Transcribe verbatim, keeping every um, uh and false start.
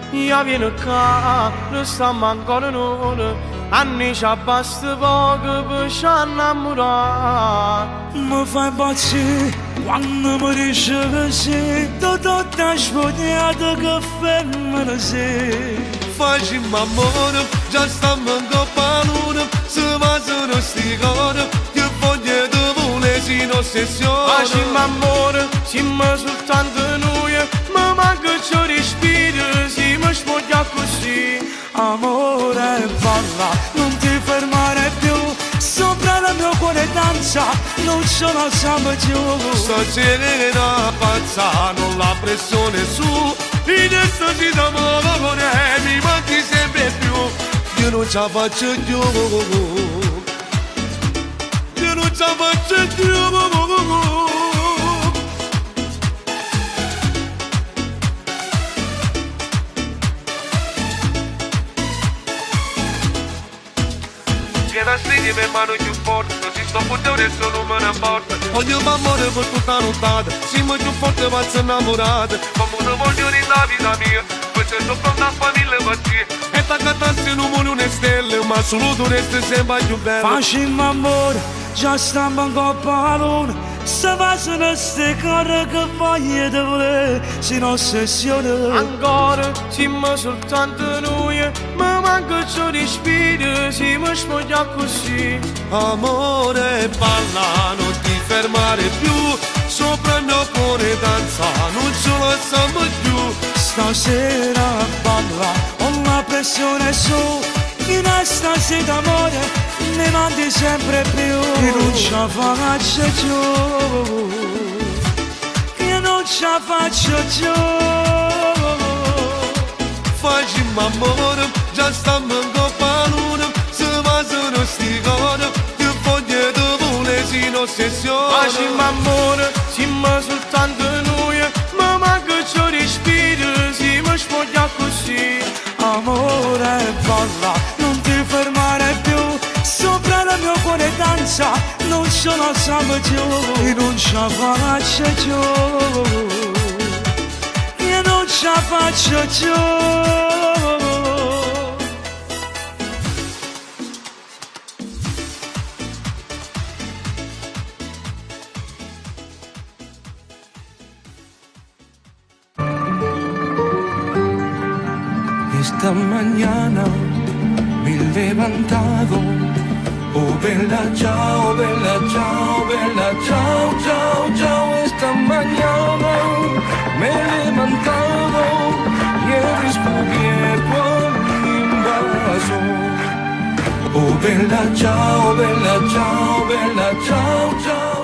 io viene qua, non stiamo ancora un'ora, anni ci basta poco per ci innamorare. Mi fai impazzire quando mi dici così, tutto è sbagliato che femmina sei. Facciamo amore, già stiamo in coppa a luna, se va sono sti cori, che voglio di volere si in ossessione. Facciamo amore, siamo soltanto noi, ma manca ciò respiro, si mi spoglia così. Amore balla, non ti fermare più, sopra il mio cuore danza, non ce la siamo più. Sto serena pazza, non la pressione su, in esso ci muove con lei, mi manchi sempre più. Io non ce la faccio più, io non ce la faccio più. Che da stringere per mano più forte, si sto puttando adesso non me ne importa. Voglio amore per tutta la nottata, siamo più forte pazze innamorate. Ma non voglio di la vita mia, questo è sopra una famiglia partita. E t'accattassi non muore una stella, ma solo tu resti sempre più bello. Facciamo amore, già stiamo in coppa a luna, se passano ste cose che voglio di volere, si in ossessione. Ancora siamo soltanto noi, ma manca ciò respiro, si mi spoglia così. Amore balla, non ti fermare più, sopra il mio cuore danza, non ce la siamo più. Stasera balla, ho la pressione su, in estasi d'amore mi mandi sempre più. Che non ce la faccio più, che non ce la faccio più. Facciamo amore, già stiamo in coppa a luna, se va sono sti cori, che voglio di volere si in ossessione. Facciamo amore, siamo soltanto noi, ma manca ciò respiro, si mi spoglia così. Amore balla, non ti fermare più, sopra il mio cuore danza, non ce la siamo più. E non ce la faccio più, e non ce la faccio più. Esta mañana me he levantado, oh bella ciao, bella ciao, bella ciao, ciao, ciao. Esta mañana me he levantado y he descubierto mi invasor. Oh bella ciao, bella ciao, bella ciao, ciao.